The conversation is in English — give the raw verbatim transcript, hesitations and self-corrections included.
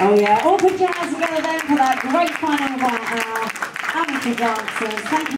Oh yeah, all put your hands together then for that great final of our amateur dancers. Thank you.